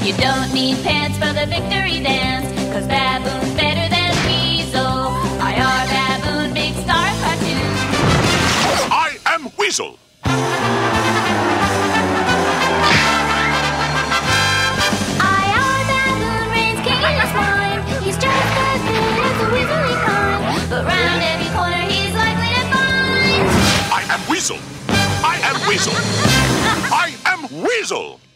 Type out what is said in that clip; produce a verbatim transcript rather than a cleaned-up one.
You don't need pants for the victory dance, 'cause Baboon's better than Weasel. I are Baboon, big star cartoon. I am Weasel. I are Baboon, reigns king in his mind. He's just as good as a weaselly kind, but round every corner he's likely to find. I am Weasel. I am Weasel. I am Weasel.